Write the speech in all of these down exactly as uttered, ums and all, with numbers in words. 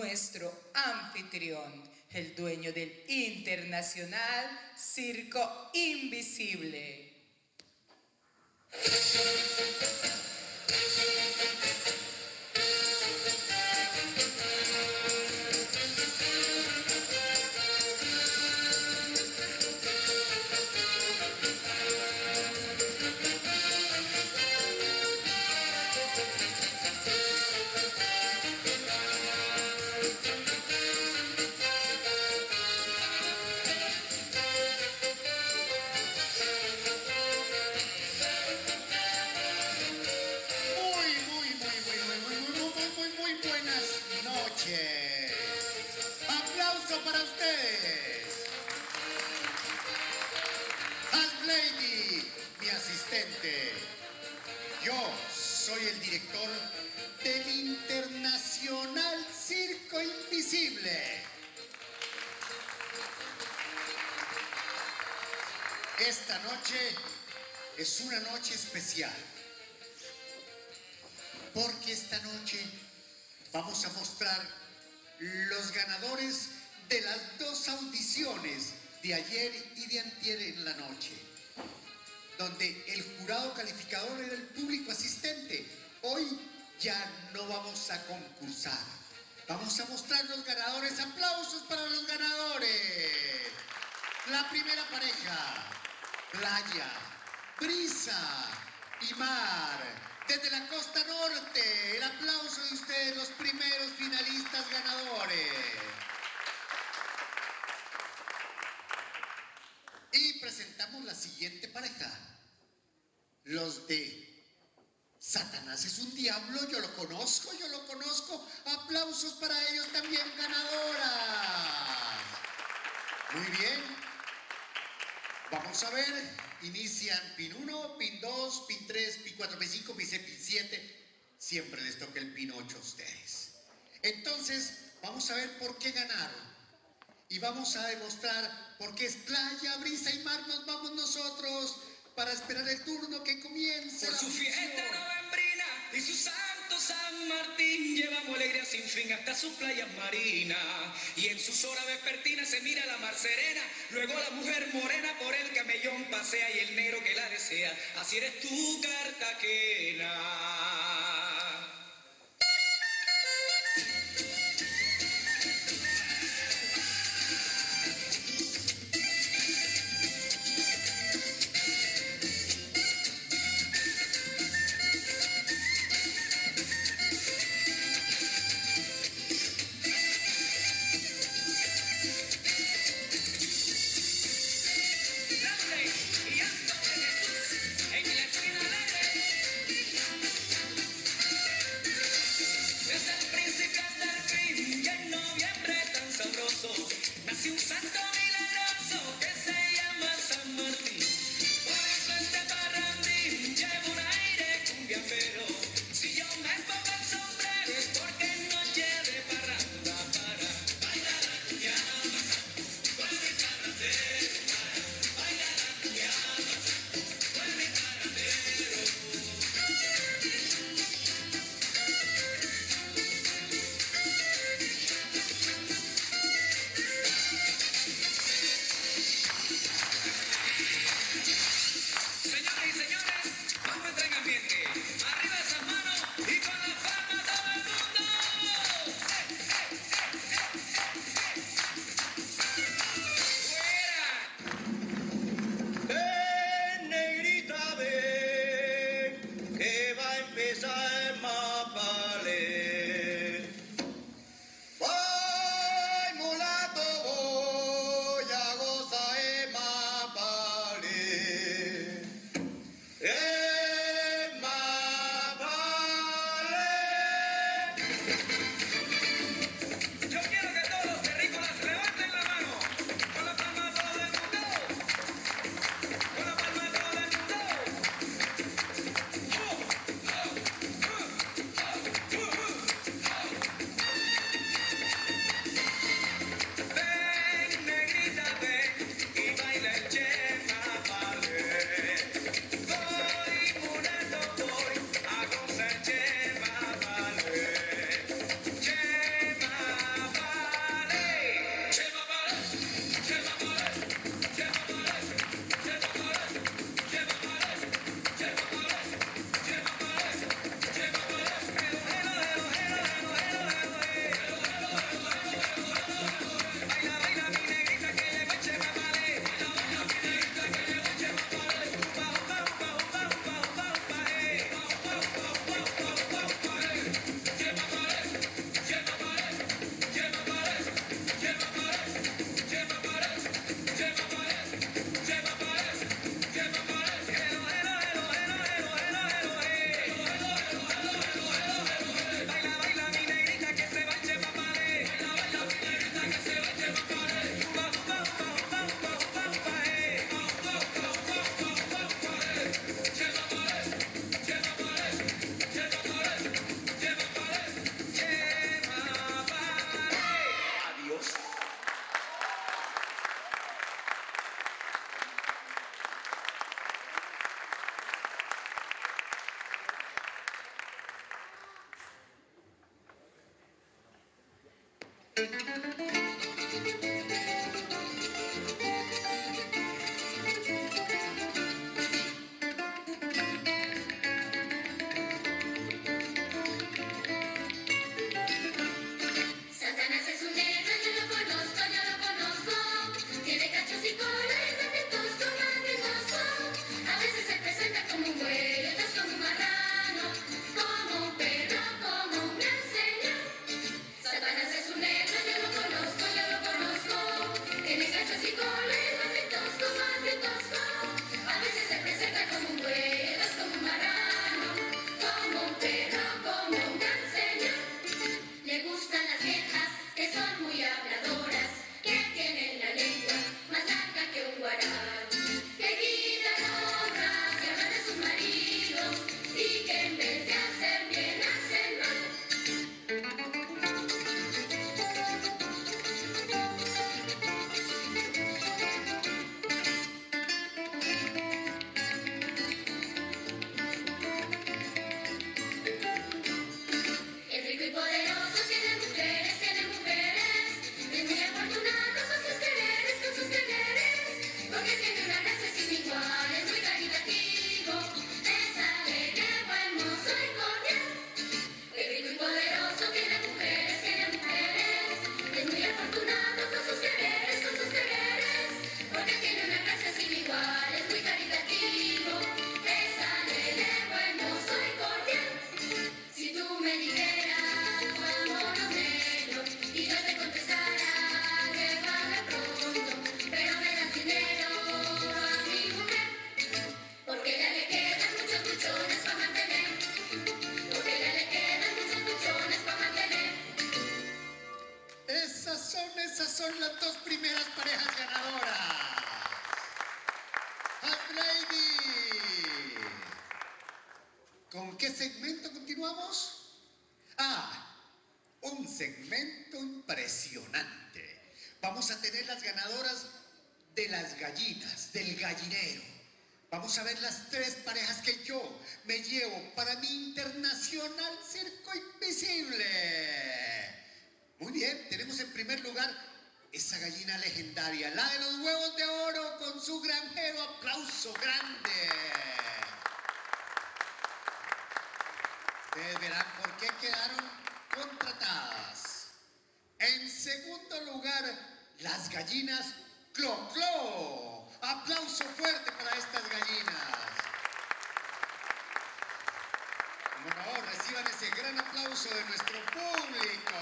nuestro anfitrión, el dueño del internacional Circo Invisible. ¡Aplauso para ustedes! Lady, mi asistente. Yo soy el director del Internacional Circo Invisible. Esta noche es una noche especial, porque esta noche vamos a mostrar los ganadores de las dos audiciones de ayer y de antier en la noche, donde el jurado calificador era el público asistente. Hoy ya no vamos a concursar, vamos a mostrar los ganadores. ¡Aplausos para los ganadores! La primera pareja, Playa, Brisa y Mar, desde la costa norte. El aplauso de ustedes, los primeros finalistas ganadores. Y presentamos la siguiente pareja, los de Satanás es un diablo. Yo lo conozco, yo lo conozco. Aplausos para ellos también, ganadoras. Muy bien. Vamos a ver, inician pin uno, pin dos, pin tres, pin cuatro, pin cinco, pin seis, pin siete. Siempre les toca el pin ocho a ustedes. Entonces, vamos a ver por qué ganaron. Y vamos a demostrar por qué es Playa, Brisa y Mar. Nos vamos nosotros para esperar el turno que comience. Por su fiesta novembrina y su santo San Martín, llevamos alegría sin fin hasta sus playas marinas. Y en sus horas vespertinas se mira la mar serena, luego la mujer morena por el camellón pasea y el negro que la desea. Así eres tú, Cartagena. impresionante. Vamos a tener las ganadoras de las gallinas, del gallinero. Vamos a ver las tres parejas que yo me llevo para mi internacional Circo Invisible. Muy bien, tenemos en primer lugar esa gallina legendaria, la de los huevos de oro con su granjero. Aplauso grande. Ustedes verán por qué quedaron contratadas. En segundo lugar, las gallinas Clo Clo. Aplauso fuerte para estas gallinas. Bueno, reciban ese gran aplauso de nuestro público.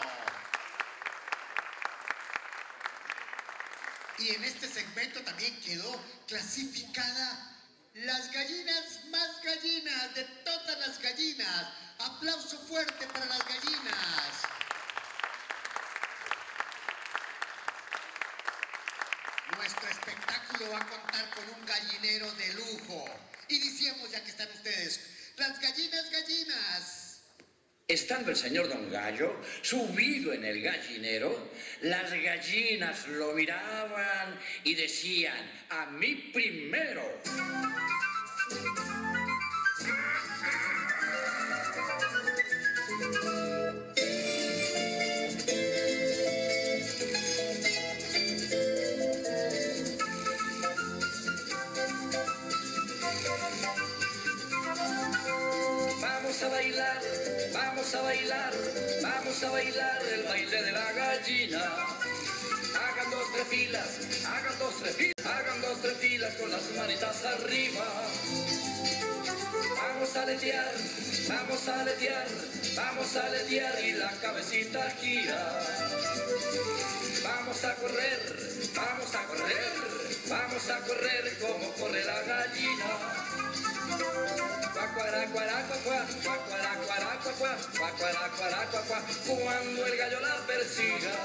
Y en este segmento también quedó clasificada las gallinas más gallinas de todas las gallinas. Aplauso fuerte para las gallinas. Nuestro espectáculo va a contar con un gallinero de lujo. Iniciemos ya que están ustedes. Las gallinas gallinas. Estando el señor Don Gallo subido en el gallinero, las gallinas lo miraban y decían: a mí primero. Vamos a bailar, vamos a bailar, vamos a bailar el baile de la gallina. Hagan dos, tres filas, hagan dos, tres filas, hagan dos, tres filas con las manitas arriba. Vamos a aletear, vamos a aletear, vamos a aletear y la cabecita gira. Vamos a correr, vamos a correr, vamos a correr como corre la gallina. Cuando el gallo la persiga,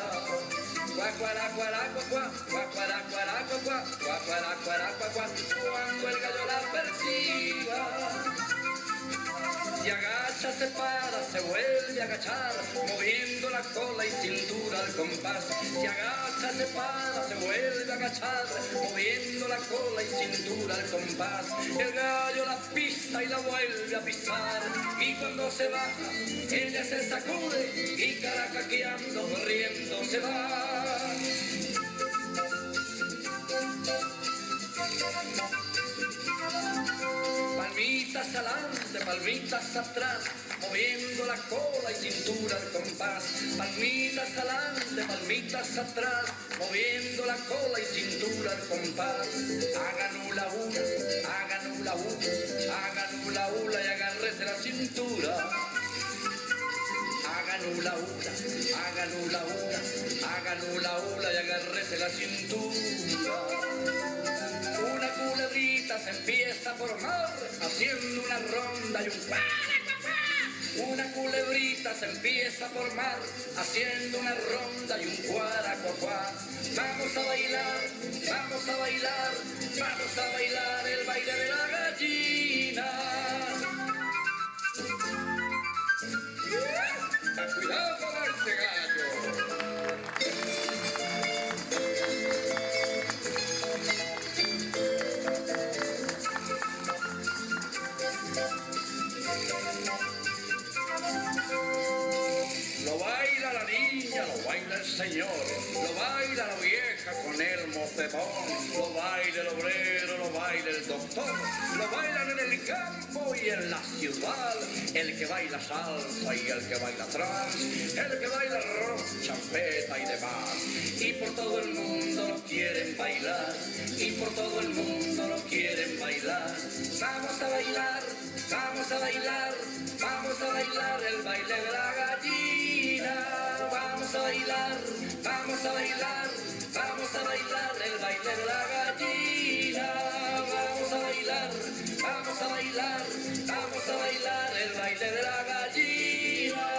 cuando el gallo la persiga, se agacha, se para, se vuelve a agachar, moviendo la cola y cintura al compás. Se agacha, se para, se vuelve a agachar, moviendo la cola y cintura al compás. El gallo la pisa y la vuelve a pisar, y cuando se baja, ella se sacude y caracaqueando, corriendo se va. Palmitas adelante, palmitas atrás, moviendo la cola y cintura al compás. Palmitas adelante, palmitas atrás, moviendo la cola y cintura al compás. Hagan hula hula, hagan hula hula, hagan hula hula y agárrese la cintura. Hagan hula hula, hagan hula hula, hagan hula hula y agárrese la cintura. Una culebrita se empieza a formar, haciendo una ronda y un cuá, una culebrita se empieza a formar, haciendo una ronda y un cuaracuacuá. Vamos a bailar, vamos a bailar, vamos a bailar el baile de la gallina. Cuidado con este gallo. Lo baila la niña, lo baila el señor, lo baila la vieja con el mocetón, lo baila el obrero, lo baila el doctor, lo bailan en el campo y en la ciudad, el que baila salsa y el que baila trans, el que baila rock, champeta y demás. Y por todo el mundo lo quieren bailar, y por todo el mundo lo quieren bailar. Vamos a bailar, vamos a bailar, vamos a bailar el baile de la gallina. Vamos a bailar, vamos a bailar, vamos a bailar el baile de la gallina. Vamos a bailar, vamos a bailar, vamos a bailar el baile de la gallina.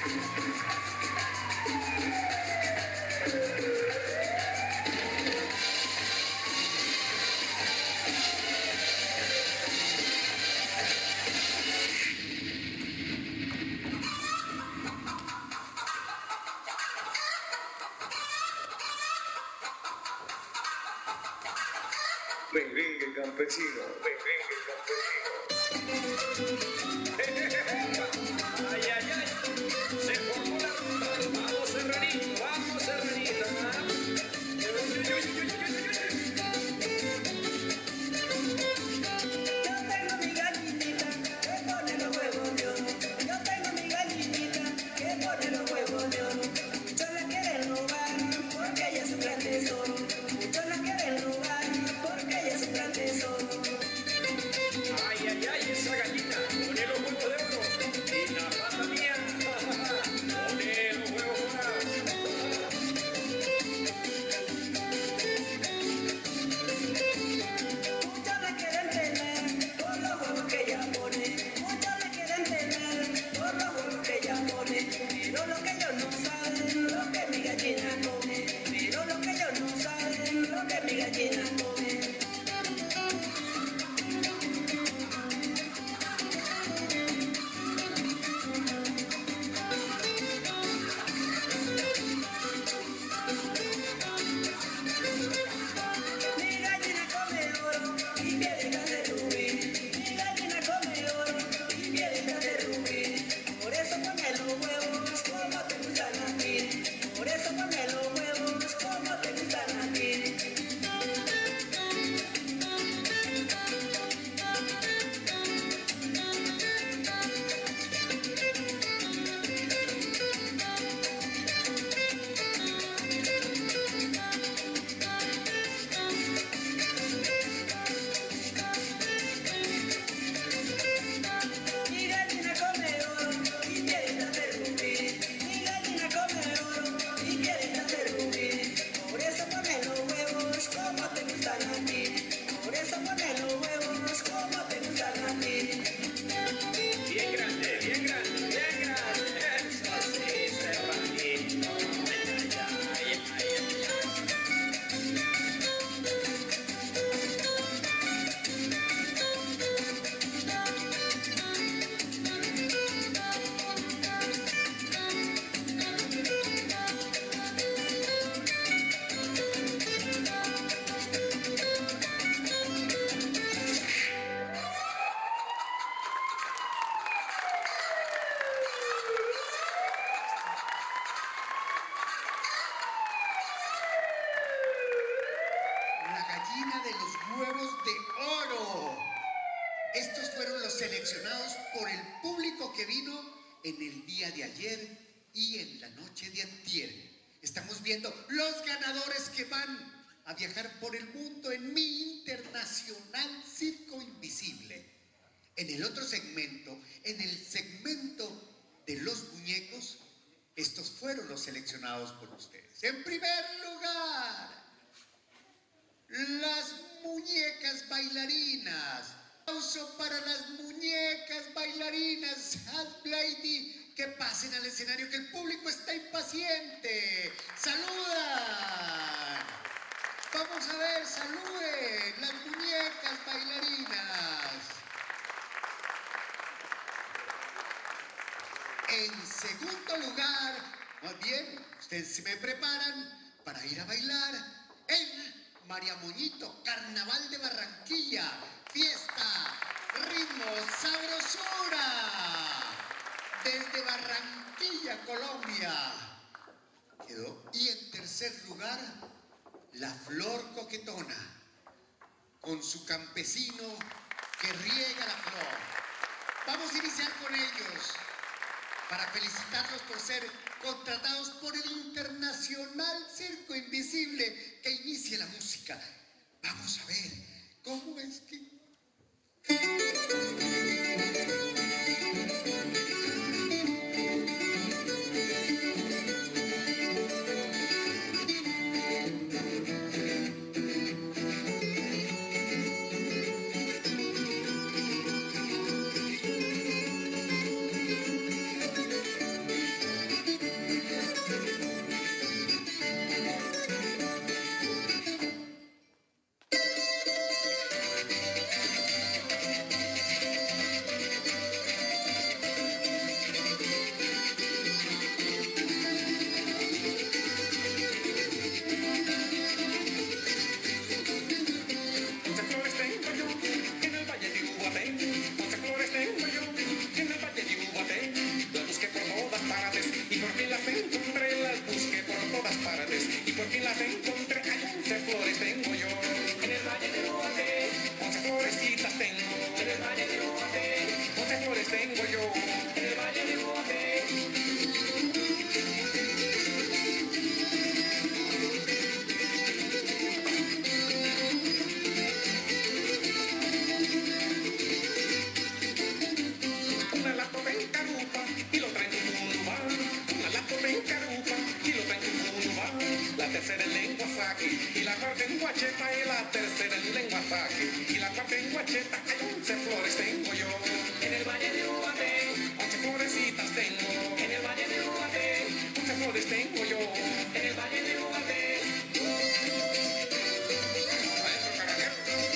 Merengue campesino, merengue campesino. Ay, ay, ay, se formó la ruta. Vamos, Serranito, vamos, Serranita. Yo tengo mi gallinita que pone los huevos de oro. Yo tengo mi gallinita que pone los huevos de oro. Muchos la quieren robar porque ella es un gran tesoro. Muchos la quieren robar porque ella es un gran tesoro. Ay, ay, ay, esa gallina, pone los huevos de oro. Y la pata mía, pone los huevos dorados. Muchos la quieren tener por los huevos que ella pone. Muchos la quieren tener por los huevos que ella pone. Pero lo que ellos no saben, lo que mi gallina come. Pero lo que ellos no saben, lo que mi gallina come. Mi gallina come oro y piedritas de rubí. Mi gallina come oro y piedritas de rubí. Por eso pone los huevos como te gustan a ti. Por eso pone los huevos como te gustan a ti. Mi gallina come oro y piedritas de rubí. Mi gallina come oro y piedritas de rubí. Por eso pone los huevos como te gustan a ti. Por eso pone los huevos como te gustan a ti. Bien grande, bien grande, bien grande. Eso sí, Serranito. Ay, ay, ay, ay, ay. La gallina de los huevos de oro. Estos fueron los seleccionados por el público que vino en el día de ayer y en la noche de antier. Estamos viendo los ganadores que van a viajar por el mundo en mi internacional Circo Invisible. En el otro segmento, en el segmento de los muñecos, estos fueron los seleccionados por ustedes. En primer lugar, las muñecas bailarinas. Aplauso para las muñecas bailarinas. Hot Lady, que pasen al escenario, que el público está impaciente. ¡Saludan! Vamos a ver, saluden las muñecas bailarinas. En segundo lugar, más bien, ustedes se me preparan para ir a bailar en María Moñito, Carnaval de Barranquilla, fiesta, ritmo, sabrosura, desde Barranquilla, Colombia. Quedó. Y en tercer lugar, la Flor Coquetona, con su campesino que riega la flor. Vamos a iniciar con ellos para felicitarlos por ser contratados por el Internacional Circo Invisible. Que inicie la música. Vamos a ver cómo es que... partes y por fin las encontré, las busqué por todas partes y por fin las encontré. Hay once flores tengo yo en el valle de Ubaté, once florecitas tengo en el valle de Ubaté, once flores tengo yo en el valle de Ubaté. Una la tomé en carupa y lo traen en un lugar, una la tomé en carupa y lo traen en un lugar, la tercera en lengua saque y la cuarta en guacheta y la tercera en lengua saque y la cuarta en guacheta. Hay once flores tengo yo en el valle de Ubaté, once florecitas tengo en el valle de Ubaté, once flores tengo yo en el valle de Ubaté. Maestro Carajero.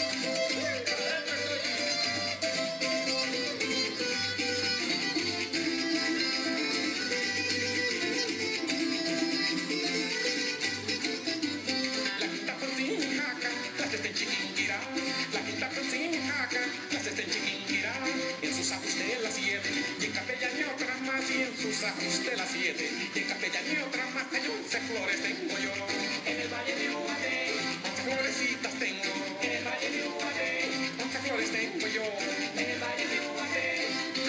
La quinta fue sin jaca, las está en Chiquinquirá. La quinta fue sin jaca, las está en Chiquinquirá. En sus ajos de las siete, y en capellán y otra más, y en sus ajos de las siete, y en capellán y otra más. Hay once flores tengo yo en el valle de Ubaté, once florecitas tengo en el valle de Ubaté, once flores tengo yo en el valle de Ubaté.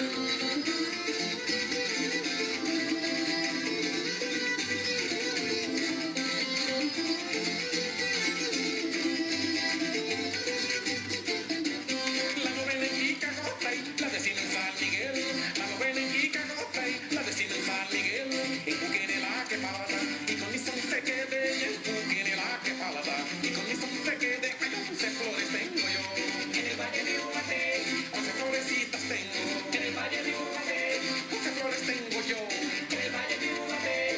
La novena en Quicagota y la decina en San Miguel, la novena en Quicagota y la decina en San Miguel, en Cuquenela que palata y con mi son se quede, y en Cuquenela que palata y con mi son se quede. Hay once flores tengo yo en el valle de Ubaté, once florecitas tengo en el valle de Ubaté, once flores tengo yo en el valle de Ubaté.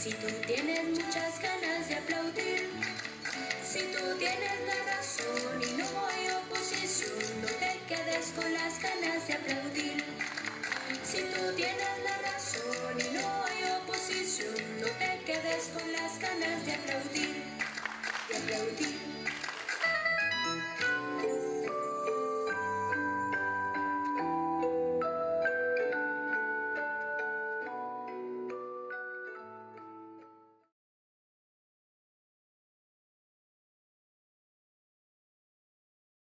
Si tú tienes muchas ganas de aplaudir, si tú tienes la razón y no hay oposición, no te quedes con las ganas de aplaudir. Si tú tienes la razón y no hay oposición, no te quedes con las ganas de aplaudir, de aplaudir.